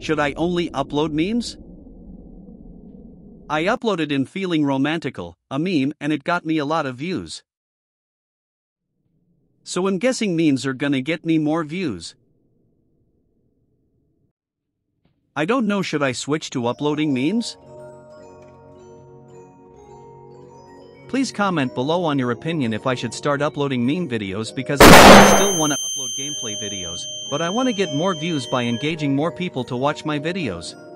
Should I only upload memes? I uploaded in Feeling Romantical, a meme, and it got me a lot of views. So I'm guessing memes are gonna get me more views. I don't know, should I switch to uploading memes? Please comment below on your opinion if I should start uploading meme videos, because I still wanna upload gameplay videos, but I wanna get more views by engaging more people to watch my videos.